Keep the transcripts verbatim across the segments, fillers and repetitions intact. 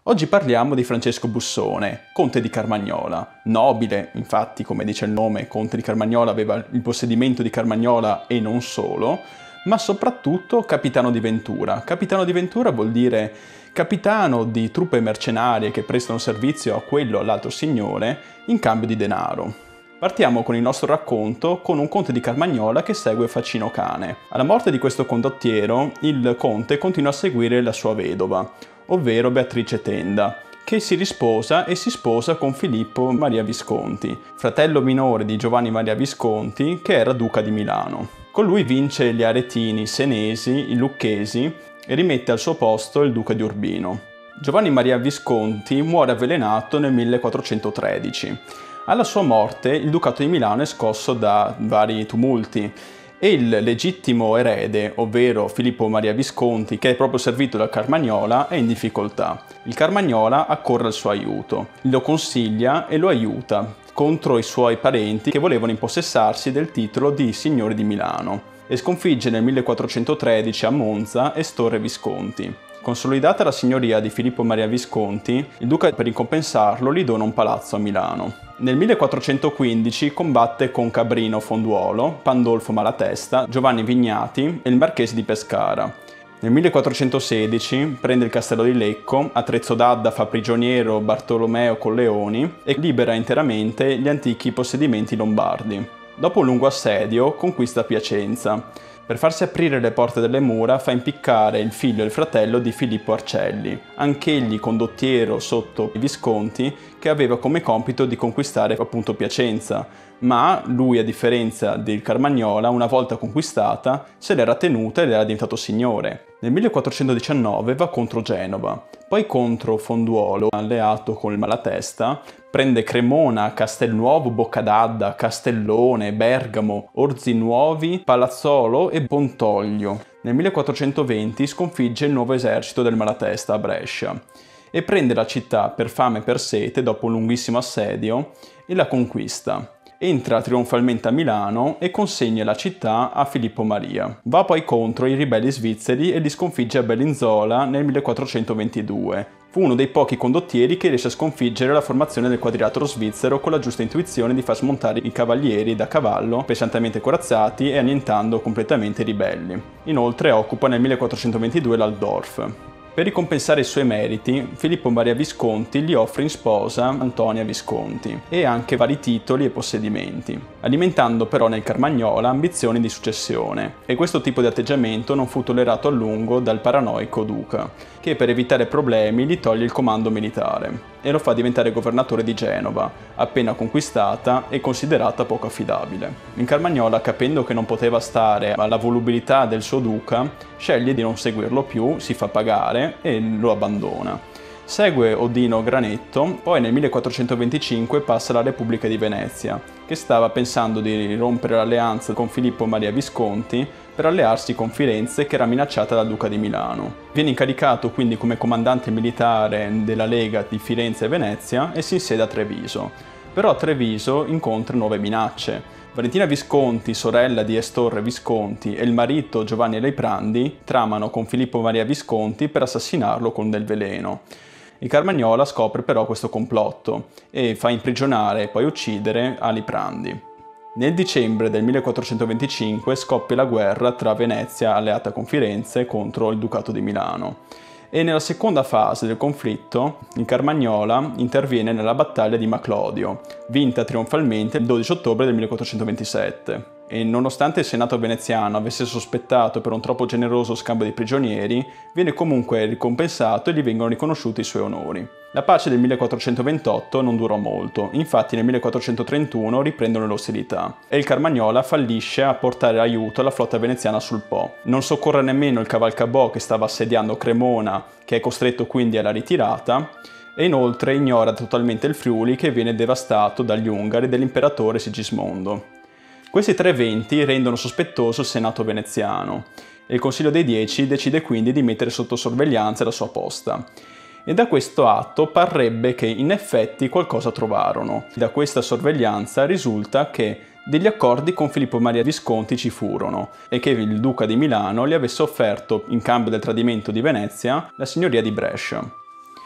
Oggi parliamo di Francesco Bussone, conte di Carmagnola, nobile, infatti come dice il nome, conte di Carmagnola aveva il possedimento di Carmagnola e non solo, ma soprattutto capitano di Ventura. Capitano di Ventura vuol dire capitano di truppe mercenarie che prestano servizio a quello o all'altro signore in cambio di denaro. Partiamo con il nostro racconto con un conte di Carmagnola che segue Facino Cane. Alla morte di questo condottiero, il conte continua a seguire la sua vedova, ovvero Beatrice Tenda, che si risposa e si sposa con Filippo Maria Visconti, fratello minore di Giovanni Maria Visconti, che era duca di Milano. Con lui vince gli Aretini, i Senesi, i Lucchesi e rimette al suo posto il duca di Urbino. Giovanni Maria Visconti muore avvelenato nel millequattrocentotredici. Alla sua morte il Ducato di Milano è scosso da vari tumulti e il legittimo erede, ovvero Filippo Maria Visconti, che è proprio servito dal Carmagnola, è in difficoltà. Il Carmagnola accorre al suo aiuto, lo consiglia e lo aiuta contro i suoi parenti che volevano impossessarsi del titolo di signori di Milano e sconfigge nel millequattrocentotredici a Monza Estore Visconti. Consolidata la signoria di Filippo Maria Visconti, il duca per ricompensarlo gli dona un palazzo a Milano. Nel millequattrocentoquindici combatte con Cabrino Fonduolo, Pandolfo Malatesta, Giovanni Vignati e il marchese di Pescara. Nel millequattrocentosedici prende il castello di Lecco, a Trezzo d'Adda fa prigioniero Bartolomeo Colleoni e libera interamente gli antichi possedimenti lombardi. Dopo un lungo assedio conquista Piacenza. Per farsi aprire le porte delle mura fa impiccare il figlio e il fratello di Filippo Arcelli, anch'egli condottiero sotto i Visconti, che aveva come compito di conquistare appunto Piacenza, ma lui, a differenza del Carmagnola, una volta conquistata, se l'era tenuta ed era diventato signore. Nel millequattrocentodiciannove va contro Genova, poi contro Fonduolo, alleato con il Malatesta, prende Cremona, Castelnuovo, Boccadadda, Castellone, Bergamo, Orzinuovi, Palazzolo e Pontoglio. Nel millequattrocentoventi sconfigge il nuovo esercito del Malatesta a Brescia e prende la città per fame e per sete dopo un lunghissimo assedio e la conquista. Entra trionfalmente a Milano e consegna la città a Filippo Maria. Va poi contro i ribelli svizzeri e li sconfigge a Bellinzola nel millequattrocentoventidue. Fu uno dei pochi condottieri che riesce a sconfiggere la formazione del quadrilatero svizzero con la giusta intuizione di far smontare i cavalieri da cavallo pesantemente corazzati e annientando completamente i ribelli. Inoltre occupa nel millequattrocentoventidue l'Altorf. Per ricompensare i suoi meriti, Filippo Maria Visconti gli offre in sposa Antonia Visconti e anche vari titoli e possedimenti, alimentando però nel Carmagnola ambizioni di successione, e questo tipo di atteggiamento non fu tollerato a lungo dal paranoico duca, che per evitare problemi gli toglie il comando militare e lo fa diventare governatore di Genova, appena conquistata e considerata poco affidabile. In Carmagnola, capendo che non poteva stare alla volubilità del suo duca, sceglie di non seguirlo più, si fa pagare e lo abbandona. Segue Odino Granetto, poi nel millequattrocentoventicinque passa alla Repubblica di Venezia, che stava pensando di rompere l'alleanza con Filippo Maria Visconti per allearsi con Firenze, che era minacciata dal Duca di Milano. Viene incaricato quindi come comandante militare della Lega di Firenze e Venezia e si insiede a Treviso. Però a Treviso incontra nuove minacce. Valentina Visconti, sorella di Estorre Visconti, e il marito Giovanni Leiprandi tramano con Filippo Maria Visconti per assassinarlo con del veleno. Il Carmagnola scopre però questo complotto e fa imprigionare e poi uccidere Aliprandi. Nel dicembre del millequattrocentoventicinque scoppia la guerra tra Venezia, alleata con Firenze, contro il Ducato di Milano. E nella seconda fase del conflitto il Carmagnola interviene nella battaglia di Maclodio, vinta trionfalmente il dodici ottobre del millequattrocentoventisette. E nonostante il Senato veneziano avesse sospettato per un troppo generoso scambio di prigionieri, viene comunque ricompensato e gli vengono riconosciuti i suoi onori. La pace del millequattrocentoventotto non durò molto, infatti nel millequattrocentotrentuno riprendono le ostilità e il Carmagnola fallisce a portare aiuto alla flotta veneziana sul Po. Non soccorre nemmeno il cavalcabò che stava assediando Cremona, che è costretto quindi alla ritirata, e inoltre ignora totalmente il Friuli, che viene devastato dagli Ungari dell'imperatore Sigismondo. Questi tre eventi rendono sospettoso il Senato veneziano e il Consiglio dei Dieci decide quindi di mettere sotto sorveglianza la sua posta. E da questo atto parrebbe che in effetti qualcosa trovarono. Da questa sorveglianza risulta che degli accordi con Filippo Maria Visconti ci furono e che il duca di Milano gli avesse offerto, in cambio del tradimento di Venezia, la signoria di Brescia.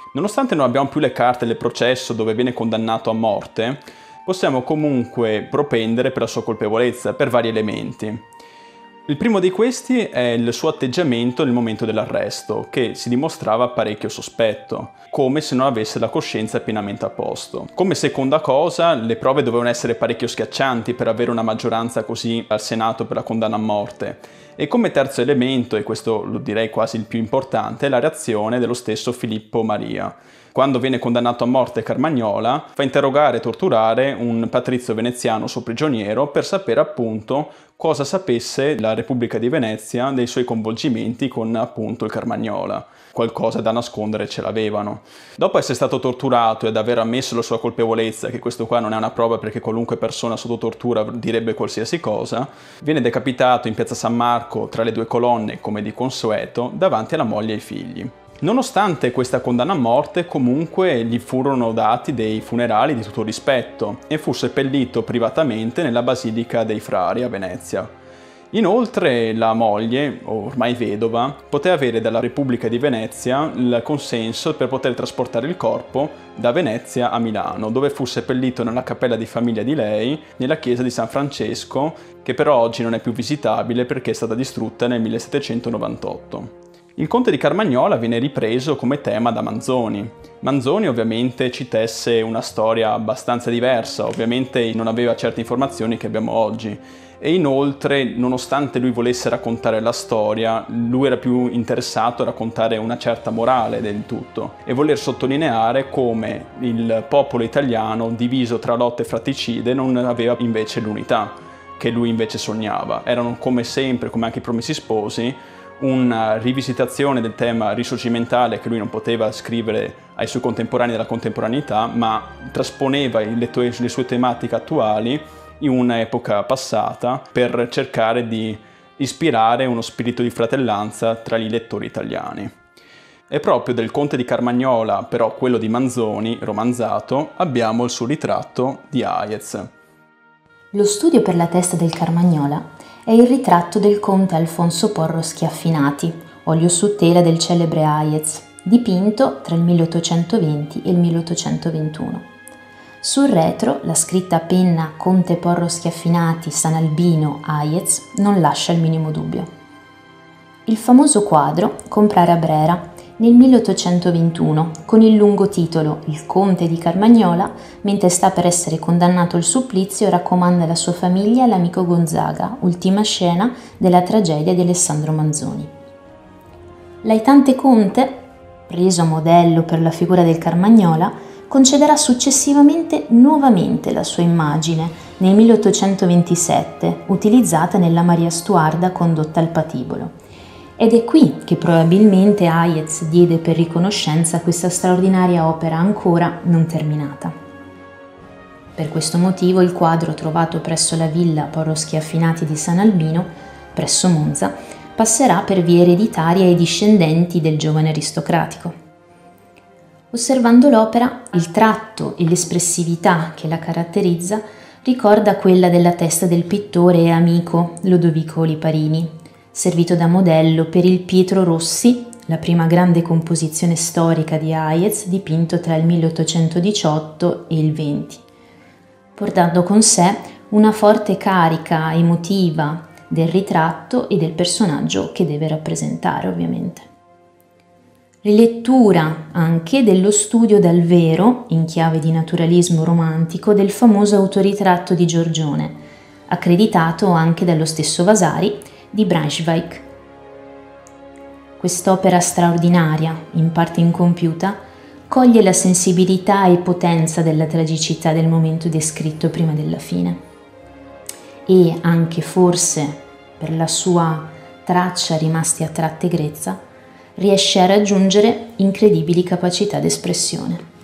Nonostante non abbiamo più le carte del processo dove viene condannato a morte, possiamo comunque propendere per la sua colpevolezza per vari elementi. Il primo di questi è il suo atteggiamento nel momento dell'arresto, che si dimostrava parecchio sospetto, come se non avesse la coscienza pienamente a posto. Come seconda cosa, le prove dovevano essere parecchio schiaccianti per avere una maggioranza così al Senato per la condanna a morte. E come terzo elemento, e questo lo direi quasi il più importante, è la reazione dello stesso Filippo Maria. Quando viene condannato a morte Carmagnola, fa interrogare e torturare un patrizio veneziano suo prigioniero per sapere appunto cosa sapesse la Repubblica di Venezia dei suoi coinvolgimenti con appunto il Carmagnola. Qualcosa da nascondere ce l'avevano. Dopo essere stato torturato ed aver ammesso la sua colpevolezza, che questo qua non è una prova perché qualunque persona sotto tortura direbbe qualsiasi cosa, viene decapitato in piazza San Marco tra le due colonne come di consueto davanti alla moglie e ai figli. Nonostante questa condanna a morte, comunque gli furono dati dei funerali di tutto rispetto e fu seppellito privatamente nella Basilica dei Frari a Venezia. Inoltre la moglie, ormai vedova, poteva avere dalla Repubblica di Venezia il consenso per poter trasportare il corpo da Venezia a Milano, dove fu seppellito nella cappella di famiglia di lei, nella chiesa di San Francesco, che però oggi non è più visitabile perché è stata distrutta nel millesettecentonovantotto. Il conte di Carmagnola viene ripreso come tema da Manzoni. Manzoni ovviamente ci tesse una storia abbastanza diversa, ovviamente non aveva certe informazioni che abbiamo oggi. E inoltre, nonostante lui volesse raccontare la storia, lui era più interessato a raccontare una certa morale del tutto e voler sottolineare come il popolo italiano, diviso tra lotte fratricide, non aveva invece l'unità che lui invece sognava. Erano come sempre, come anche i Promessi Sposi, una rivisitazione del tema risorgimentale che lui non poteva scrivere ai suoi contemporanei della contemporaneità, ma trasponeva le, tue, le sue tematiche attuali in un'epoca passata per cercare di ispirare uno spirito di fratellanza tra gli lettori italiani. E proprio del conte di Carmagnola, però quello di Manzoni, romanzato, abbiamo il suo ritratto di Hayez. Lo studio per la testa del Carmagnola è il ritratto del conte Alfonso Porro Schiaffinati, olio su tela del celebre Hayez, dipinto tra il milleottocentoventi e il milleottocentoventuno. Sul retro la scritta a penna Conte Porro Schiaffinati San Albino Hayez non lascia il minimo dubbio. Il famoso quadro compare a Brera nel milleottocentoventuno con il lungo titolo Il conte di Carmagnola, mentre sta per essere condannato al supplizio, raccomanda alla sua famiglia l'amico Gonzaga, ultima scena della tragedia di Alessandro Manzoni. L'aitante conte, preso a modello per la figura del Carmagnola, concederà successivamente nuovamente la sua immagine nel milleottocentoventisette, utilizzata nella Maria Stuarda condotta al patibolo. Ed è qui che probabilmente Hayez diede per riconoscenza questa straordinaria opera ancora non terminata. Per questo motivo il quadro trovato presso la villa Porro Schiaffinati di San Albino, presso Monza, passerà per vie ereditarie ai discendenti del giovane aristocratico. Osservando l'opera, il tratto e l'espressività che la caratterizza ricorda quella della testa del pittore e amico Lodovico Liparini, servito da modello per il Pietro Rossi, la prima grande composizione storica di Hayez dipinto tra il milleottocentodiciotto e il venti, portando con sé una forte carica emotiva del ritratto e del personaggio che deve rappresentare, ovviamente. Rilettura anche dello studio dal vero, in chiave di naturalismo romantico, del famoso autoritratto di Giorgione, accreditato anche dallo stesso Vasari, di Braunschweig. Quest'opera straordinaria, in parte incompiuta, coglie la sensibilità e potenza della tragicità del momento descritto prima della fine e anche forse per la sua traccia rimasti a tratte grezza riesce a raggiungere incredibili capacità d'espressione.